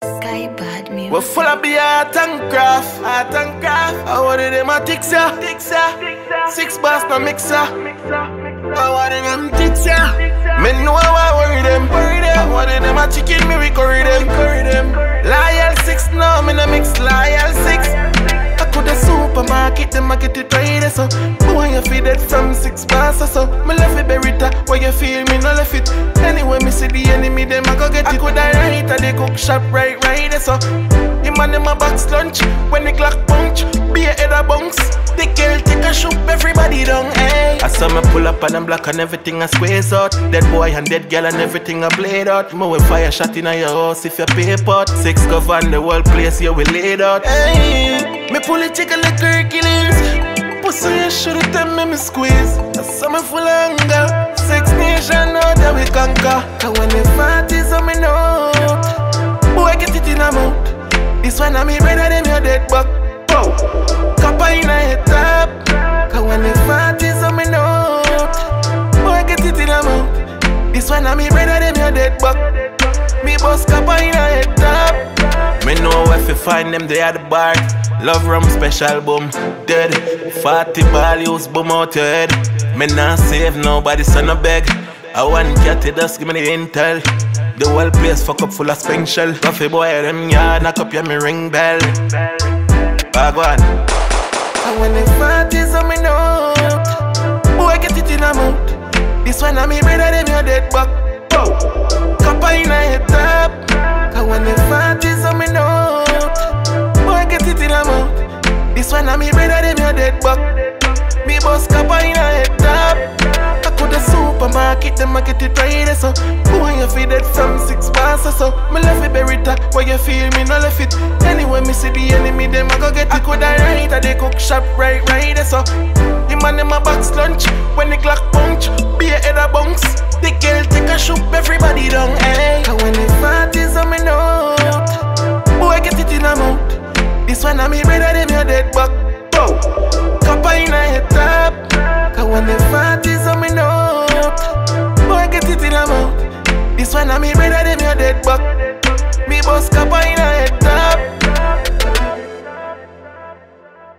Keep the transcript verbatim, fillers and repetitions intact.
Sky Bad Music. We're full of the art and craft, art and craft. I wanted them a tixer, tixer. Six bars no mixer. I wanted them tixer. Me know I worry them, worry them. I wanted them a chicken, me we curry them, curry them. Loyal six, no me no mix loyal six. I could the supermarket, them I get it right so. Boy you feed it from six bars or so. Me left it berita, where you feel me no left it. Anyway me see the enemy, them I go get it. I could I right at the cook shop right right so. Him and them a box lunch, when the clock punch, be a head a bunks. The girl take a shoot everybody down, eh. I saw me pull up and I'm black and everything I squeeze out. Dead boy and dead girl and everything I blade out. Me will fire shot in your house if you pay pot. Six govern the whole place, you will laid out, eh. Me pull it chicken like Hercules. Pussy you should have tell me me squeeze. I saw me full of anger. Six nation out that we conquer. Cause when the parties on me note, boy get it in a mouth. This one I me better than your dead buck. Pow! Copper in a head top. Cause when the parties on me note, boy get it in a mouth. This one I me better than your dead buck. Me boss copper in a head top. Me know where to find them, they at the bar. Love rum special boom, dead. Forty ball use boom out your head. Me nah save nobody, so no beg. I want cat to just give me the intel. The whole place fuck up full of spring shell. Coffee boy them yard, knock up your me ring bell. Bag one. And when the parties on me note, boy get it in a mouth. This one I me better than your dead buck. Pow! Copper in a head top. And when the parties on me note, boy get it in a mouth. This one I me better than your dead buck. Me boss copper in a head top. I could the supermarket, them I get it right so. Boy you feed it from six bars or so. Me left it berita, where you feel me no left it. Anyway me see the enemy, them I go get it. I could I right at the cook shop right right so. Him and them a box lunch, when the clock punch, be a head a bunks. The girl take a shoot everybody down, eh. Cause when the parties on me note, boy get it in a mouth. This one I me better than your dead buck. Pow! Copper in a head top. Cause when the parties on me note, boy get it in a mouth. This one I me better than your dead buck.